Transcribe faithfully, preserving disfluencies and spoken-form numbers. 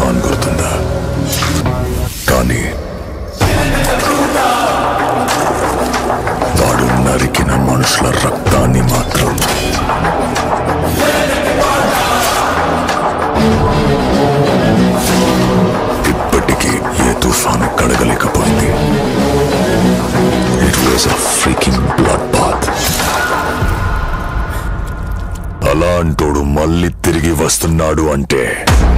తుఫాన్ గుర్తుందా? కానీ వాడు నరికిన మనుషుల రక్తాన్ని మాత్రం ఇప్పటికీ ఏ తుఫాను కడగలేకపోయింది. It was a freaking bloodbath. అలాంటోడు మళ్ళీ తిరిగి వస్తున్నాడు అంటే